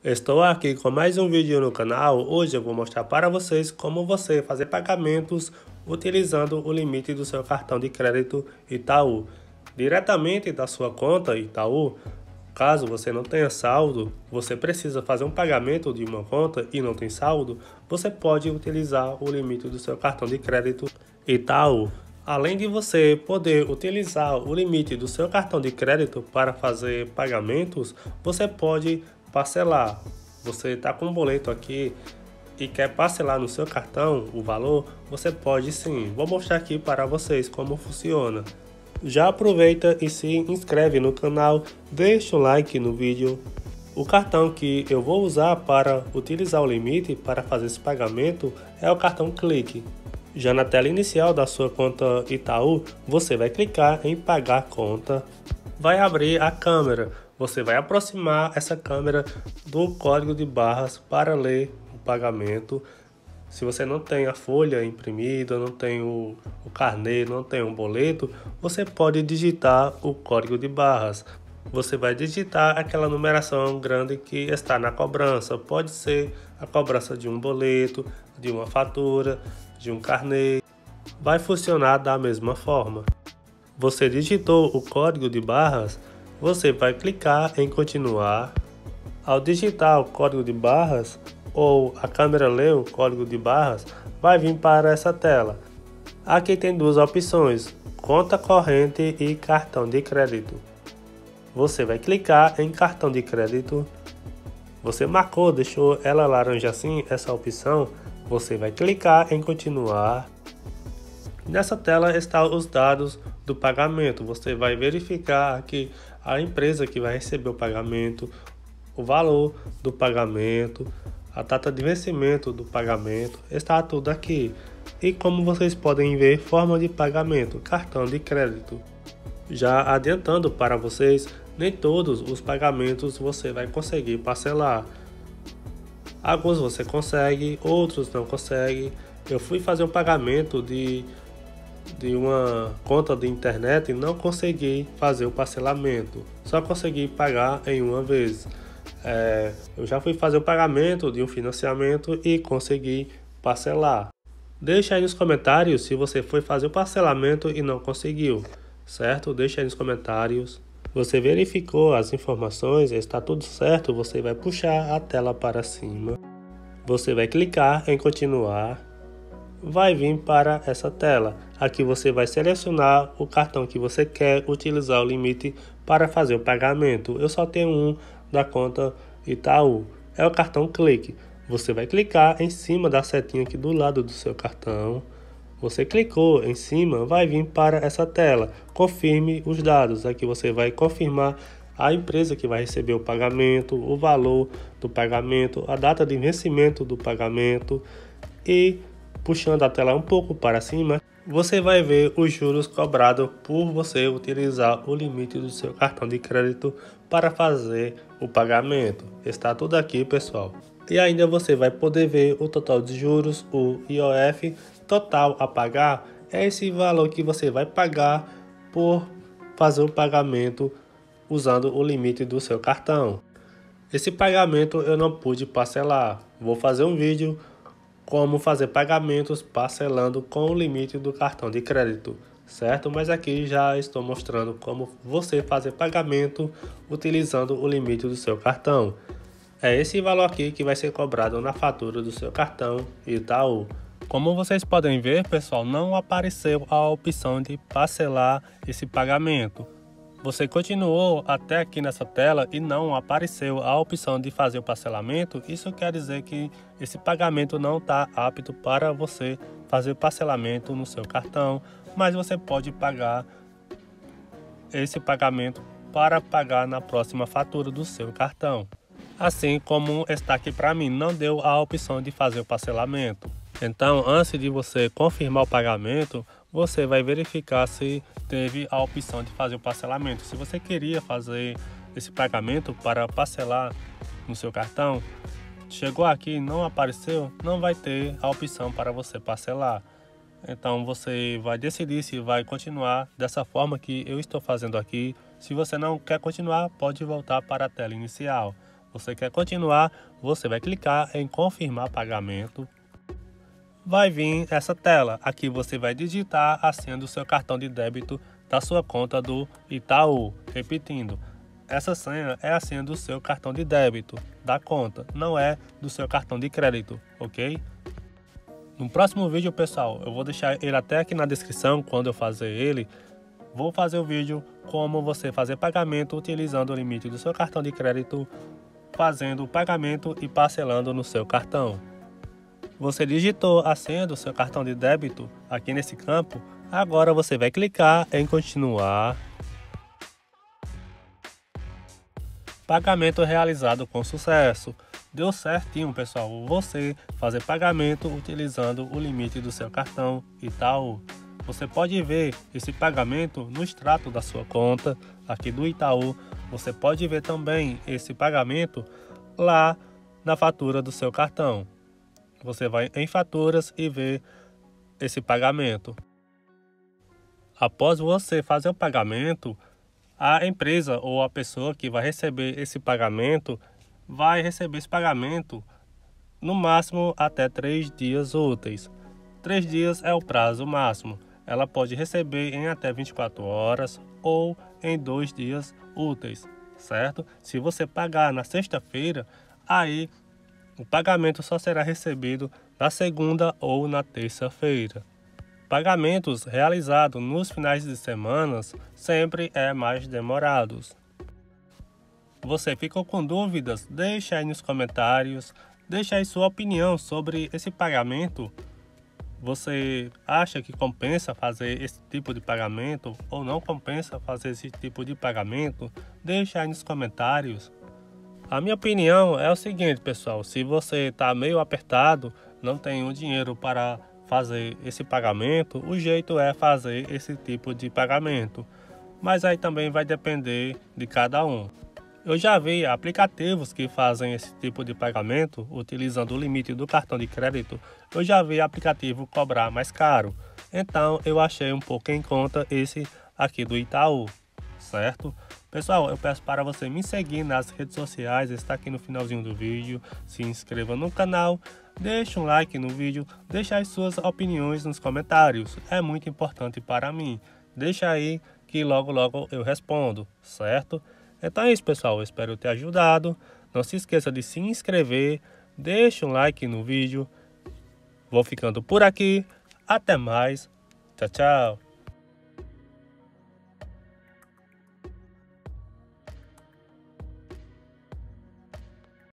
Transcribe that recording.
Estou aqui com mais um vídeo no canal. Hoje eu vou mostrar para vocês como você fazer pagamentos utilizando o limite do seu cartão de crédito Itaú. Diretamente da sua conta Itaú, caso você não tenha saldo, você precisa fazer um pagamento de uma conta e não tem saldo, você pode utilizar o limite do seu cartão de crédito Itaú. Além de você poder utilizar o limite do seu cartão de crédito para fazer pagamentos, você pode parcelar. Você está com um boleto aqui e quer parcelar no seu cartão o valor, você pode sim. Vou mostrar aqui para vocês como funciona. Já aproveita e se inscreve no canal, deixa o like no vídeo. O cartão que eu vou usar para utilizar o limite para fazer esse pagamento é o cartão Clique. Já na tela inicial da sua conta Itaú, você vai clicar em pagar conta, vai abrir a câmera, você vai aproximar essa câmera do código de barras para ler o pagamento. Se você não tem a folha imprimida, não tem o carnê, não tem um boleto, você pode digitar o código de barras. Você vai digitar aquela numeração grande que está na cobrança. Pode ser a cobrança de um boleto, de uma fatura, de um carnê. Vai funcionar da mesma forma. Você digitou o código de barras, você vai clicar em continuar. Ao digitar o código de barras, ou a câmera lê o código de barras, vai vir para essa tela. Aqui tem duas opções, conta corrente e cartão de crédito. Você vai clicar em cartão de crédito. Você marcou, deixou ela laranja assim, essa opção. Você vai clicar em continuar. Nessa tela estão os dados do pagamento. Você vai verificar aqui a empresa que vai receber o pagamento, o valor do pagamento, a data de vencimento do pagamento, está tudo aqui. E como vocês podem ver, forma de pagamento, cartão de crédito. Já adiantando para vocês, nem todos os pagamentos você vai conseguir parcelar. Alguns você consegue, outros não consegue. Eu fui fazer um pagamento de uma conta de internet e não consegui fazer o parcelamento. Só consegui pagar em uma vez. Eu já fui fazer o pagamento de um financiamento e consegui parcelar. Deixa aí nos comentários se você foi fazer o parcelamento e não conseguiu, certo? Deixa aí nos comentários. Você verificou as informações, está tudo certo, você vai puxar a tela para cima. Você vai clicar em continuar. Vai vir para essa tela. Aqui você vai selecionar o cartão que você quer utilizar o limite para fazer o pagamento. Eu só tenho um da conta Itaú. É o cartão Clique. Você vai clicar em cima da setinha aqui do lado do seu cartão. Você clicou em cima, vai vir para essa tela. Confirme os dados. Aqui você vai confirmar a empresa que vai receber o pagamento, o valor do pagamento, a data de vencimento do pagamento. E puxando a tela um pouco para cima, você vai ver os juros cobrados por você utilizar o limite do seu cartão de crédito para fazer o pagamento. Está tudo aqui, pessoal. E ainda você vai poder ver o total de juros, o IOF total a pagar. É esse valor que você vai pagar por fazer o pagamento usando o limite do seu cartão. Esse pagamento eu não pude parcelar. Vou fazer um vídeo como fazer pagamentos parcelando com o limite do cartão de crédito, certo? Mas aqui já estou mostrando como você fazer pagamento utilizando o limite do seu cartão. É esse valor aqui que vai ser cobrado na fatura do seu cartão Itaú. Como vocês podem ver, pessoal, não apareceu a opção de parcelar esse pagamento. Você continuou até aqui nessa tela e não apareceu a opção de fazer o parcelamento. Isso quer dizer que esse pagamento não está apto para você fazer parcelamento no seu cartão, mas você pode pagar esse pagamento para pagar na próxima fatura do seu cartão. Assim como está aqui para mim, não deu a opção de fazer o parcelamento. Então, antes de você confirmar o pagamento, você vai verificar se teve a opção de fazer o parcelamento. Se você queria fazer esse pagamento para parcelar no seu cartão, chegou aqui e não apareceu, não vai ter a opção para você parcelar. Então você vai decidir se vai continuar dessa forma que eu estou fazendo aqui. Se você não quer continuar, pode voltar para a tela inicial. Você quer continuar, você vai clicar em confirmar pagamento. Vai vir essa tela, aqui você vai digitar a senha do seu cartão de débito da sua conta do Itaú. Repetindo, essa senha é a senha do seu cartão de débito da conta, não é do seu cartão de crédito, ok? No próximo vídeo, pessoal, eu vou deixar ele até aqui na descrição quando eu fazer ele. Vou fazer o vídeo como você fazer pagamento utilizando o limite do seu cartão de crédito, fazendo o pagamento e parcelando no seu cartão. Você digitou a senha do seu cartão de débito aqui nesse campo, agora você vai clicar em continuar. Pagamento realizado com sucesso. Deu certinho, pessoal, você fazer pagamento utilizando o limite do seu cartão Itaú. Você pode ver esse pagamento no extrato da sua conta aqui do Itaú. Você pode ver também esse pagamento lá na fatura do seu cartão. Você vai em faturas e vê esse pagamento. Após você fazer o pagamento, a empresa ou a pessoa que vai receber esse pagamento vai receber esse pagamento no máximo até 3 dias úteis. 3 dias é o prazo máximo. Ela pode receber em até 24 horas ou em 2 dias úteis, certo? Se você pagar na sexta-feira, aí o pagamento só será recebido na segunda ou na terça-feira. Pagamentos realizados nos finais de semana sempre é mais demorados. Você ficou com dúvidas? Deixa aí nos comentários, deixa aí sua opinião sobre esse pagamento. Você acha que compensa fazer esse tipo de pagamento ou não compensa fazer esse tipo de pagamento? Deixa aí nos comentários. A minha opinião é o seguinte, pessoal, se você está meio apertado, não tem o dinheiro para fazer esse pagamento, o jeito é fazer esse tipo de pagamento. Mas aí também vai depender de cada um. Eu já vi aplicativos que fazem esse tipo de pagamento utilizando o limite do cartão de crédito. Eu já vi aplicativo cobrar mais caro. Então eu achei um pouco em conta esse aqui do Itaú, certo? Pessoal, eu peço para você me seguir nas redes sociais, está aqui no finalzinho do vídeo. Se inscreva no canal, deixe um like no vídeo, deixe as suas opiniões nos comentários. É muito importante para mim. Deixa aí que logo eu respondo, certo? Então é isso, pessoal, eu espero ter ajudado. Não se esqueça de se inscrever, deixe um like no vídeo. Vou ficando por aqui, até mais, tchau, tchau.